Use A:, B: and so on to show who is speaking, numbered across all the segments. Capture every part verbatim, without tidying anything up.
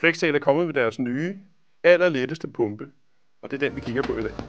A: Flextail er kommet med deres nye, allerletteste pumpe, og det er den, vi kigger på i dag.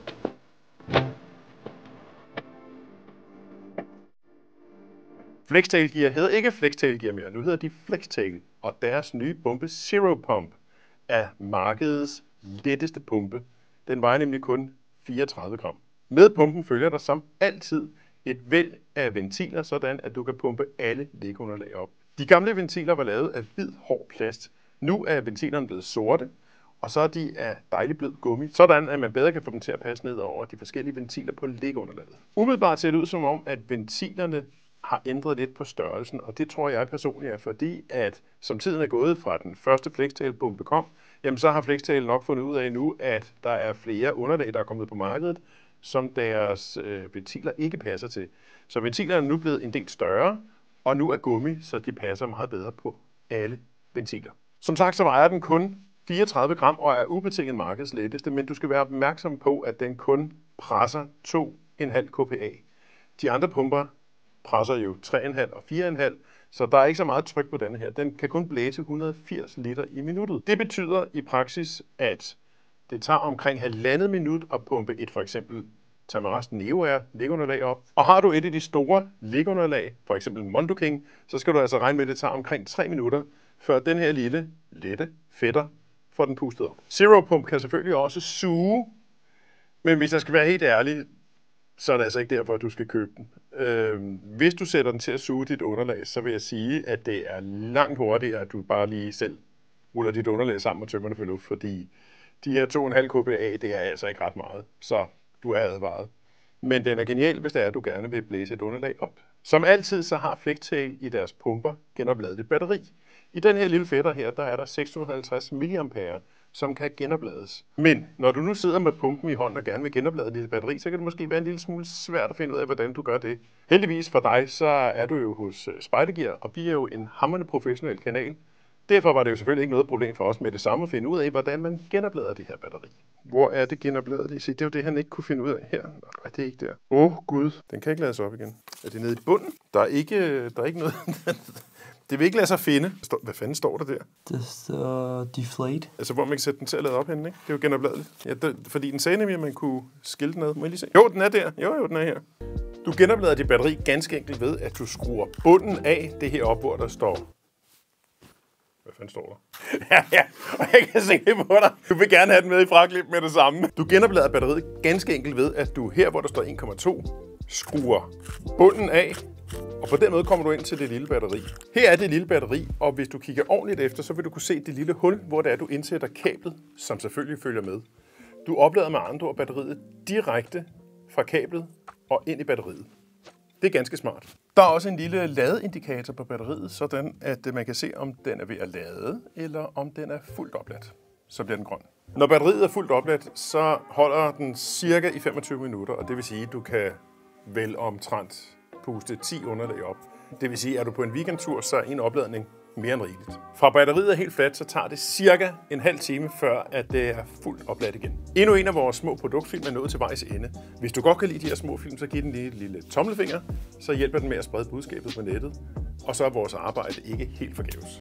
A: Flextail Gear hedder ikke Flextail Gear mere, nu hedder de Flextail, og deres nye pumpe Zero Pump er markedets letteste pumpe. Den vejer nemlig kun fireogtredive gram. Med pumpen følger der som altid et væld af ventiler, sådan at du kan pumpe alle lægunderlag op. De gamle ventiler var lavet af hvid, hård plast. Nu er ventilerne blevet sorte, og så er de af dejlig blød gummi, sådan at man bedre kan få dem til at passe ned over de forskellige ventiler på lægunderlaget. Umiddelbart ser det ud som om, at ventilerne har ændret lidt på størrelsen, og det tror jeg personligt er fordi, at som tiden er gået fra den første Flextail-pumpe kom, jamen så har Flextail nok fundet ud af nu, at der er flere underlag, der er kommet på markedet, som deres øh, ventiler ikke passer til. Så ventilerne er nu blevet en del større, og nu er gummi, så de passer meget bedre på alle ventiler. Som sagt, så vejer den kun fireogtredive gram og er ubetinget markedsletteste, men du skal være opmærksom på, at den kun presser to komma fem kPa. De andre pumper presser jo tre komma fem og fire komma fem, så der er ikke så meget tryk på denne her. Den kan kun blæse et hundrede og firs liter i minuttet. Det betyder i praksis, at det tager omkring halvandet minut at pumpe et for eksempel Tamarest Neo Air lægunderlag op. Og har du et af de store lægunderlag, for eksempel Mondo King, så skal du altså regne med, at det tager omkring tre minutter, før den her lille, lette fætter får den pustet op. Zero Pump kan selvfølgelig også suge, men hvis jeg skal være helt ærlig, så er det altså ikke derfor, at du skal købe den. Øh, hvis du sætter den til at suge dit underlag, så vil jeg sige, at det er langt hurtigere, at du bare lige selv ruller dit underlag sammen og tømmer det for luft, fordi de her to komma fem kPa, det er altså ikke ret meget, så du er advaret. Men den er genial, hvis det er, at du gerne vil blæse et underlag op. Som altid, så har Flextail i deres pumper genopladet et batteri. I den her lille fætter her, der er der seks hundrede og halvtreds milliampere, som kan genoplades. Men når du nu sidder med pumpen i hånden og gerne vil genoplade dit batteri, så kan det måske være en lille smule svært at finde ud af, hvordan du gør det. Heldigvis for dig, så er du jo hos Spider Gear, og vi er jo en hamrende professionel kanal. Derfor var det jo selvfølgelig ikke noget problem for os med det samme at finde ud af, hvordan man genoplader det her batteri. Hvor er det genopladet? Se, det er jo det, han ikke kunne finde ud af her. Nej, det er ikke der. Åh, oh, gud. Den kan ikke lades op igen. Er det nede i bunden? Der er ikke, der er ikke noget... Det vil ikke lade sig finde. Hvad fanden står der der?
B: Det står deflate.
A: Altså, hvor man kan sætte den til at lade op henne, ikke? Det er jo genopladeligt. Ja, det, fordi den sagde nemlig, at man kunne skille den ad. Må jeg lige se? Jo, den er der. Jo, jo, den er her. Du genoplader dit batteri ganske enkelt ved, at du skruer bunden af det her op, hvor der står... Hvad fanden står der? Ja, ja, og jeg kan se det på dig. Du vil gerne have den med i fraklip med det samme. Du genoplader batteriet ganske enkelt ved, at du her, hvor der står en komma to, skruer bunden af, og på den måde kommer du ind til det lille batteri. Her er det lille batteri, og hvis du kigger ordentligt efter, så vil du kunne se det lille hul, hvor det er, du indsætter kablet, som selvfølgelig følger med. Du oplader med andre ord batteriet direkte fra kablet og ind i batteriet. Det er ganske smart. Der er også en lille ladeindikator på batteriet, sådan at man kan se, om den er ved at lade, eller om den er fuldt opladt. Så bliver den grøn. Når batteriet er fuldt opladt, så holder den cirka i femogtyve minutter, og det vil sige, at du kan vel omtrent puste ti underlag op. Det vil sige, at er du på en weekendtur, så er en opladning mere end rigeligt. Fra batteriet er helt fladt, så tager det cirka en halv time, før at det er fuldt opladt igen. Endnu en af vores små produktfilm er nået til vejs ende. Hvis du godt kan lide de her små film, så giv den lige et lille tommelfinger, så hjælper den med at sprede budskabet på nettet, og så er vores arbejde ikke helt forgæves.